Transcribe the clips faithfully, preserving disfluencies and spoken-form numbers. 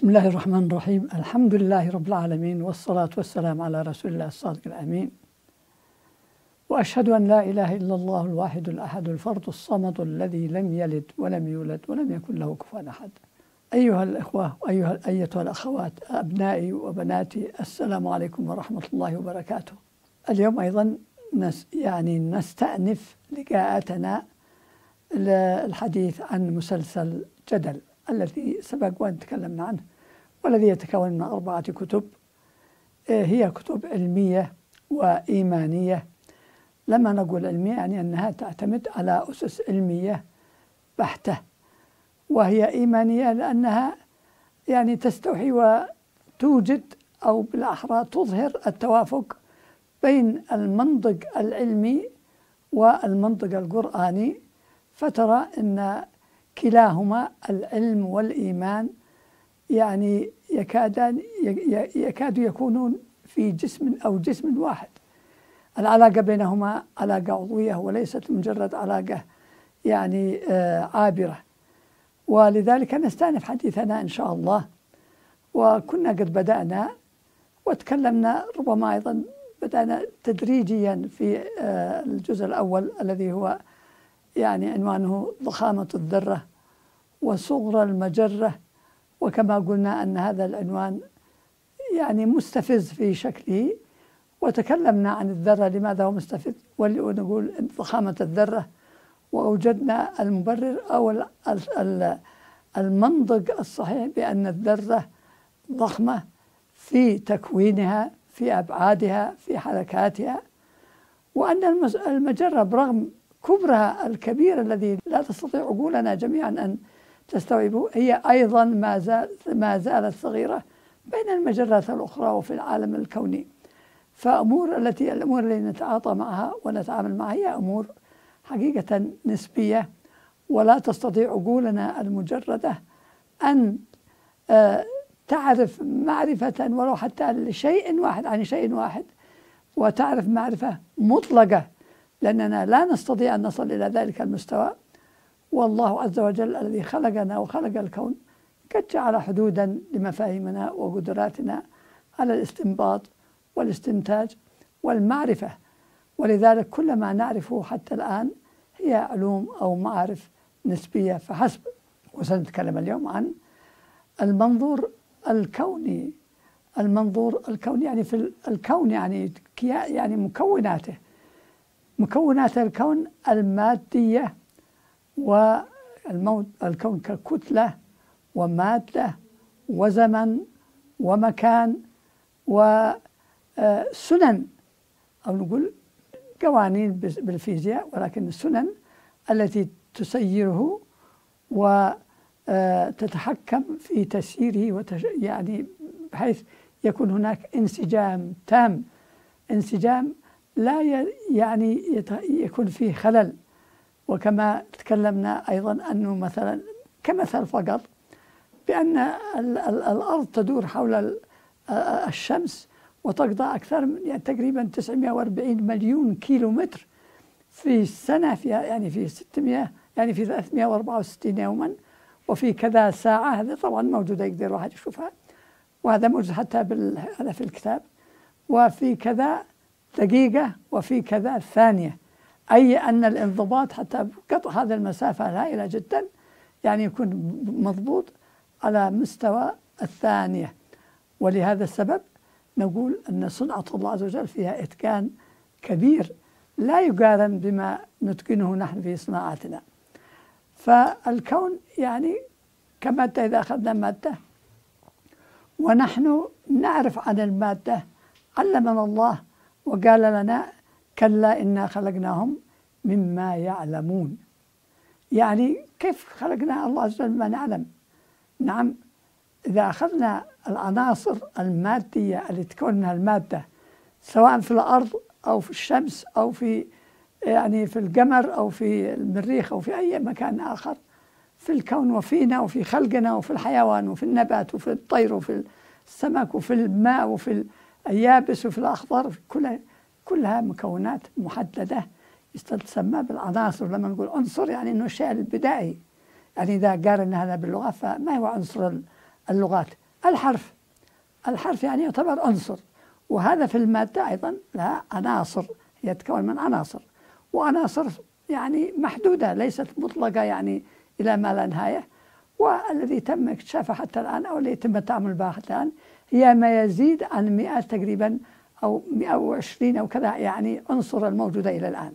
بسم الله الرحمن الرحيم. الحمد لله رب العالمين، والصلاة والسلام على رسول الله الصادق الأمين. وأشهد أن لا إله إلا الله الواحد الأحد الفرد الصمد الذي لم يلد ولم يولد ولم يكن له كفوا أحد. أيها الإخوة وأيها أيتها الأخوات، أبنائي وبناتي، السلام عليكم ورحمة الله وبركاته. اليوم أيضا نس يعني نستأنف لقاءاتنا الحديث عن مسلسل جدل الذي سبق وأن تكلمنا عنه، والذي يتكون من أربعة كتب. هي كتب علمية وإيمانية. لما نقول علمية يعني أنها تعتمد على أسس علمية بحتة، وهي إيمانية لأنها يعني تستوحي وتوجد أو بالأحرى تظهر التوافق بين المنطق العلمي والمنطق القرآني، فترى أن كلاهما العلم والإيمان يعني يكادان يكاد يكونون في جسم أو جسم واحد. العلاقة بينهما علاقة عضوية وليست مجرد علاقة يعني عابرة. ولذلك نستأنف حديثنا إن شاء الله. وكنا قد بدأنا وتكلمنا، ربما أيضا بدأنا تدريجيا في الجزء الأول الذي هو يعني عنوانه ضخامة الذرة وصغر المجرة. وكما قلنا أن هذا العنوان يعني مستفز في شكله، وتكلمنا عن الذرة لماذا هو مستفز، ونقول ضخامة الذرة، وأوجدنا المبرر أو المنطق الصحيح بأن الذرة ضخمة في تكوينها، في أبعادها، في حركاتها، وأن المجرة برغم كبرها الكبير الذي لا تستطيع عقولنا جميعا أن تستوعبه، هي أيضا ما, زال ما زالت صغيرة بين المجرات الأخرى وفي العالم الكوني. فأمور التي الأمور التي نتعاطى معها ونتعامل معها هي أمور حقيقة نسبية، ولا تستطيع عقولنا المجردة أن تعرف معرفة ولو حتى لشيء واحد عن شيء واحد، وتعرف معرفة مطلقة، لأننا لا نستطيع أن نصل إلى ذلك المستوى. والله عز وجل الذي خلقنا وخلق الكون قد جعل حدودا لمفاهيمنا وقدراتنا على الاستنباط والاستنتاج والمعرفة. ولذلك كل ما نعرفه حتى الآن هي علوم أو معارف نسبية فحسب. وسنتكلم اليوم عن المنظور الكوني. المنظور الكوني يعني في الكون يعني يعني مكوناته مكونات الكون المادية، والكون ككتلة ومادة وزمن ومكان وسنن، أو نقول قوانين بالفيزياء، ولكن السنن التي تسيره وتتحكم في تسييره، يعني بحيث يكون هناك انسجام تام، انسجام لا يعني يكون فيه خلل. وكما تكلمنا أيضا أنه مثلا كمثل فقط بأن الأرض تدور حول الشمس وتقضى أكثر من يعني تقريبا تسعمائة وأربعين مليون كيلو متر في السنة، في يعني في ستمائة يعني في ثلاثمائة وأربعة وستين يوما، وفي كذا ساعة. هذا طبعا موجودة يقدر الواحد يشوفها، وهذا موجود حتى هذا في الكتاب. وفي كذا دقيقة وفي كذا ثانية، أي أن الانضباط حتى قطع هذا المسافة الهائلة جدا يعني يكون مضبوط على مستوى الثانية. ولهذا السبب نقول أن صنعة الله عز وجل فيها إتقان كبير لا يقارن بما نتقنه نحن في صناعتنا. فالكون يعني كمادة، إذا أخذنا مادة ونحن نعرف عن المادة، علمنا الله وقال لنا كلا إنا خلقناهم مما يعلمون. يعني كيف خلقنا الله عز وجل ما نعلم؟ نعم، إذا أخذنا العناصر المادية اللي تكون منها المادة، سواء في الأرض أو في الشمس أو في يعني في القمر أو في المريخ أو في أي مكان آخر في الكون وفينا وفي خلقنا وفي الحيوان وفي النبات وفي الطير وفي السمك وفي الماء وفي اليابس وفي الأخضر، كلها كلها مكونات محددة تسمى بالعناصر. لما نقول عنصر يعني أنه الشيء البدائي، يعني إذا قارنا هذا باللغة فما هو عنصر اللغات؟ الحرف. الحرف يعني يعتبر عنصر، وهذا في المادة أيضا لها عناصر، هي تتكون من عناصر، وعناصر يعني محدودة ليست مطلقة يعني إلى ما لا نهاية. والذي تم اكتشافه حتى الآن أو اللي يتم التعامل به حتى الآن هي ما يزيد عن مئة تقريبا أو مئة وعشرين أو كذا يعني عنصر الموجودة إلى الآن.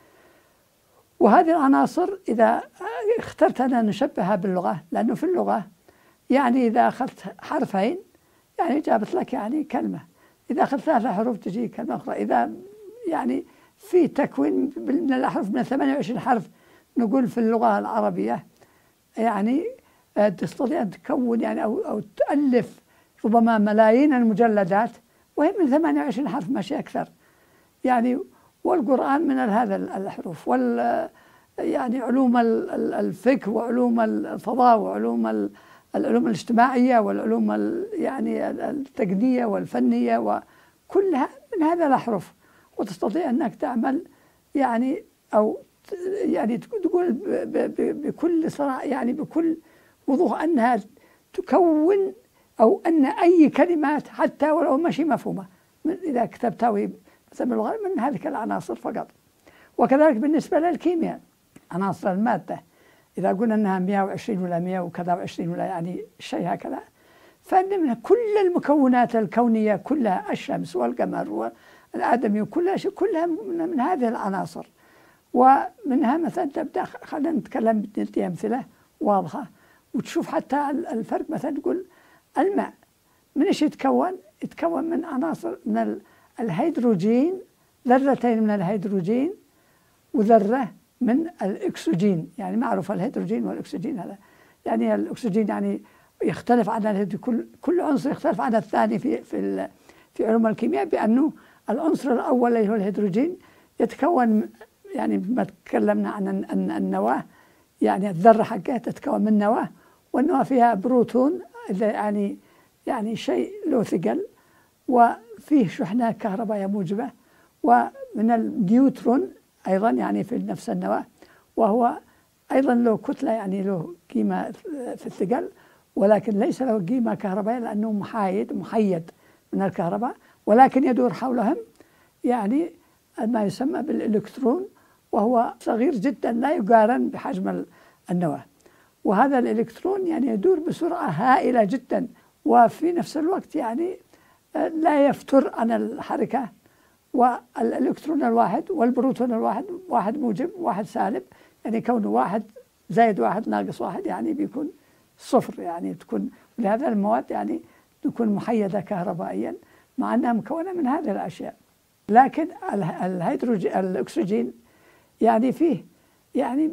وهذه العناصر إذا اخترت أن نشبهها باللغة، لأنه في اللغة يعني إذا أخذت حرفين يعني جابت لك يعني كلمة، إذا أخذت ثلاثة حروف تجي كلمة أخرى، إذا يعني في تكوين من الأحرف من ثمانية وعشرين حرف نقول في اللغة العربية يعني تستطيع أن تكون يعني أو أو تؤلف ربما ملايين المجلدات وهي من ثمانية وعشرين حرف ماشي أكثر يعني. والقرآن من هذا الحروف، وال يعني علوم الفقه وعلوم الفضاء وعلوم العلوم الاجتماعية والعلوم يعني التقنية والفنية وكلها من هذا الأحرف. وتستطيع أنك تعمل يعني أو يعني تقول بكل صراحة يعني بكل وضوح أنها تكون أو أن أي كلمات حتى ولو ماشي مفهومة إذا كتبتها مثلا باللغة من هذه العناصر فقط. وكذلك بالنسبة للكيمياء عناصر المادة، إذا قلنا أنها مئة وعشرين ولا مئة وكذا وعشرين ولا يعني شيء هكذا، فإن من كل المكونات الكونية كلها الشمس والقمر والآدمي وكلها كلها من هذه العناصر. ومنها مثلا تبدأ خلينا نتكلم بدي أمثلة واضحة وتشوف حتى الفرق. مثلا تقول الماء من إيش يتكون؟ يتكون من عناصر من الهيدروجين، ذرتين من الهيدروجين وذرة من الأكسجين. يعني معروف الهيدروجين والأكسجين هذا يعني الأكسجين يعني يختلف عن الهيدروجين، كل كل عنصر يختلف عن الثاني في في في علوم الكيمياء، بأنه العنصر الأول اللي هو الهيدروجين يتكون يعني ما تكلمنا عن النواة، يعني الذرة حقها تتكون من نواة، والنواة فيها بروتون يعني يعني شيء له ثقل وفيه شحنة كهربائية موجبة، ومن النيوترون أيضا يعني في نفس النواة، وهو أيضا له كتلة يعني له قيمة في الثقل، ولكن ليس له قيمة كهربائية لأنه محايد محيد من الكهرباء، ولكن يدور حولهم يعني ما يسمى بالإلكترون، وهو صغير جدا لا يقارن بحجم النواة. وهذا الإلكترون يعني يدور بسرعة هائلة جدا، وفي نفس الوقت يعني لا يفتر عن الحركة. والإلكترون الواحد والبروتون الواحد واحد موجب واحد سالب، يعني كونه واحد زائد واحد ناقص واحد يعني بيكون صفر، يعني تكون لهذا المواد يعني تكون محيدة كهربائيا مع أنها مكونة من هذه الأشياء. لكن الهيدروجين الأكسجين يعني فيه يعني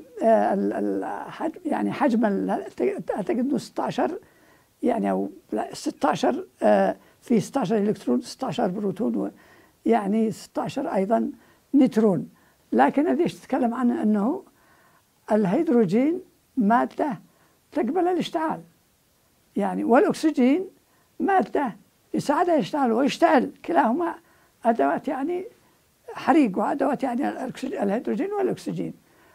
آه يعني حجم أعتقد إنه ستة عشر يعني أو ستة عشر آه في ستة عشر إلكترون ستة عشر بروتون يعني ستة عشر أيضا نيوترون. لكن هذه تتكلم عن أنه الهيدروجين مادة تقبل الاشتعال يعني، والأكسجين مادة يساعدها يشتعل ويشتعل، كلاهما أدوات يعني حريق وأدوات يعني الهيدروجين والأكسجين.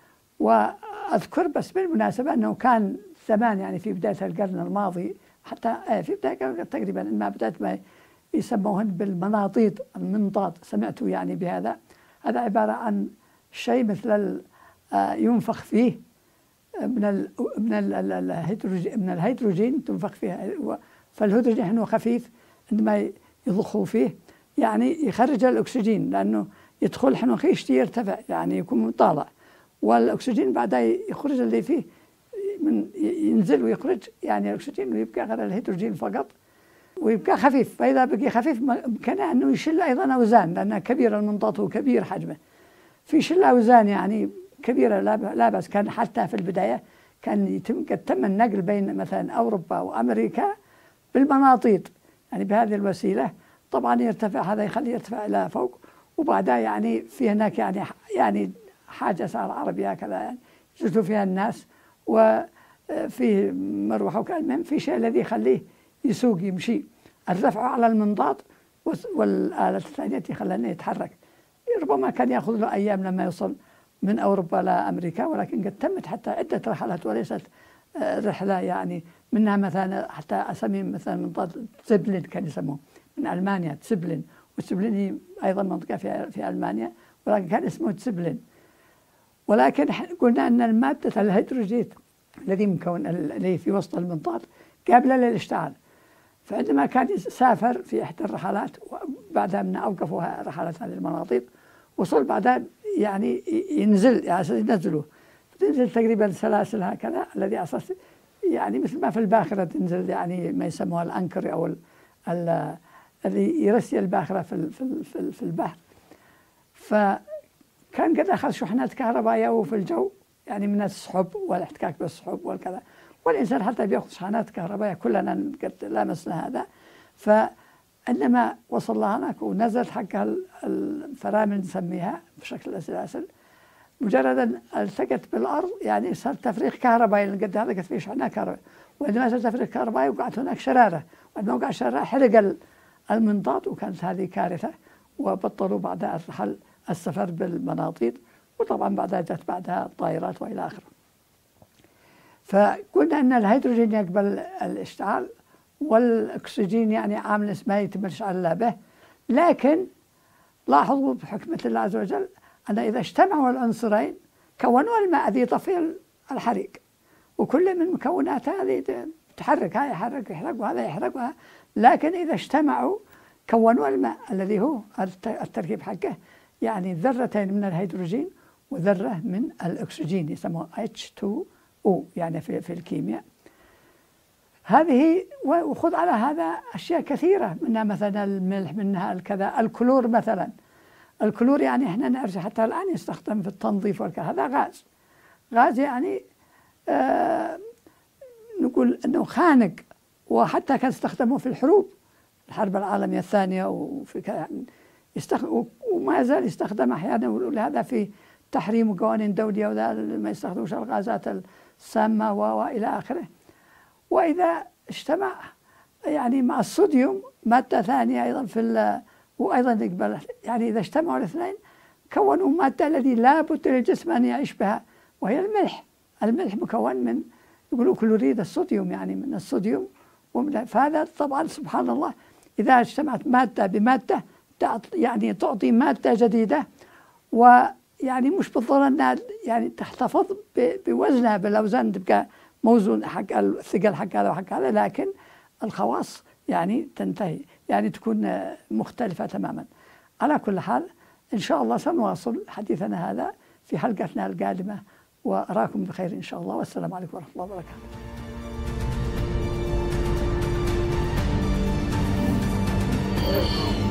وأذكر بس بالمناسبة أنه كان زمان يعني في بداية القرن الماضي حتى في بداية القرن تقريبا ما بدأت ما يسموهن بالمناطيد المنطاد، سمعت يعني بهذا. هذا عبارة عن شيء مثل ينفخ فيه من ال من ال الهيدروجين من الهيدروجين تنفخ فيه، فالهيدروجين هو خفيف عندما يضخوا فيه يعني يخرج الأكسجين، لأنه يدخل حنو يشتي يرتفع يعني يكون طالع، والأكسجين بعدها يخرج اللي فيه من ينزل ويخرج يعني الأكسجين، ويبقى غير الهيدروجين فقط ويبقى خفيف. فإذا بقي خفيف بإمكانه أنه يشيل أيضا أوزان، لأنه كبير المنطاد وكبير حجمه، في شيل أوزان يعني كبيرة لا بأس. كان حتى في البداية كان يتم قد تم النقل بين مثلا أوروبا وأمريكا بالمناطيد يعني بهذه الوسيلة. طبعا يرتفع هذا يخليه يرتفع إلى فوق، وبعدها يعني في هناك يعني يعني حاجة صار عربي هكذا يعني يجلسوا فيها الناس، وفيه مروحة وكذا. المهم في شيء الذي يخليه يسوق يمشي، الرفع على المنضاد والآلة الثانية يخليه يتحرك. ربما كان يأخذ له أيام لما يوصل من أوروبا لأمريكا، ولكن قد تمت حتى عدة رحلات وليست رحلة يعني منها مثلا حتى أسمي مثلا منطقة تسبلين كان يسموه من ألمانيا تسبلين، وتسبلين هي أيضا منطقة في في ألمانيا ولكن كان اسمه تسبلين. ولكن قلنا أن المادة الهيدروجيت الذي مكون اللي في وسط المنطاد قابلة للاشتعال. فعندما كان يسافر في إحدى الرحلات وبعدها من أوقفوا رحلات هذه المناطيد وصل بعدها يعني ينزل يعني ينزلوا تنزل تقريبا سلاسل هكذا الذي أساس يعني مثل ما في الباخرة تنزل يعني ما يسموها الأنكر أو اللي يرسي الباخرة في في في البحر. فكان قد أخذ شحنات كهربائية وفي الجو يعني من السحب والاحتكاك بالسحب والكذا، والإنسان حتى بيأخذ شحنات كهربائية كلنا قد لامسنا هذا. فعندما وصل لها هناك ونزلت حق الفرامل نسميها بشكل السلاسل، مجرد أن التقت بالأرض يعني صار تفريغ كهربائي لأن قد هذا قد فيه شحنات كهربائية، وعندما صار تفريغ كهربائي وقعت هناك شرارة، وعندما وقع شرارة حرق المنطاد وكانت هذه كارثة، وبطلوا بعدها الرحل السفر بالمناطيد، وطبعا بعدها جت بعدها الطائرات وإلى آخره. فقلنا أن الهيدروجين يقبل الاشتعال والأكسجين يعني عامل ما يتم الاشتعال به، لكن لاحظوا بحكمة الله عز وجل أن إذا اجتمعوا العنصرين كونوا الماء الذي يطفئ الحريق، وكل من مكونات هذه تحرك، هذا يحرك يحرق وهذا يحرق، لكن إذا اجتمعوا كونوا الماء الذي هو التركيب حقه يعني ذرتين من الهيدروجين وذرة من الأكسجين يسموه إتش تو أو يعني في في الكيمياء. هذه وخذ على هذا أشياء كثيرة، منها مثلا الملح، منها الكذا، الكلور مثلا. الكلور يعني احنا نعرف حتى الآن يستخدم في التنظيف والكذا، هذا غاز. غاز يعني آه نقول أنه خانق، وحتى كان يستخدمه في الحروب، الحرب العالمية الثانية وفي كذا يستخدم، وما يزال يستخدم أحيانا، ولهذا في تحريم قوانين دولية وذا ما يستخدموش الغازات السامة وإلى آخره. وإذا اجتمع يعني مع الصوديوم مادة ثانية أيضا في وأيضا يقبل يعني إذا اجتمعوا الاثنين كونوا مادة التي لا بد للجسم أن يعيش بها، وهي الملح. الملح مكون من يقولوا كلوريد الصوديوم يعني من الصوديوم، فهذا طبعا سبحان الله إذا اجتمعت مادة بمادة يعني تعطي مادة جديدة، ويعني مش بالضرورة أنها يعني تحتفظ بوزنها بالأوزان تبقى موزون حق الثقل حق هذا وحق هذا، لكن الخواص يعني تنتهي يعني تكون مختلفة تماما. على كل حال إن شاء الله سنواصل حديثنا هذا في حلقتنا القادمة، وأراكم بخير إن شاء الله، والسلام عليكم ورحمة الله وبركاته.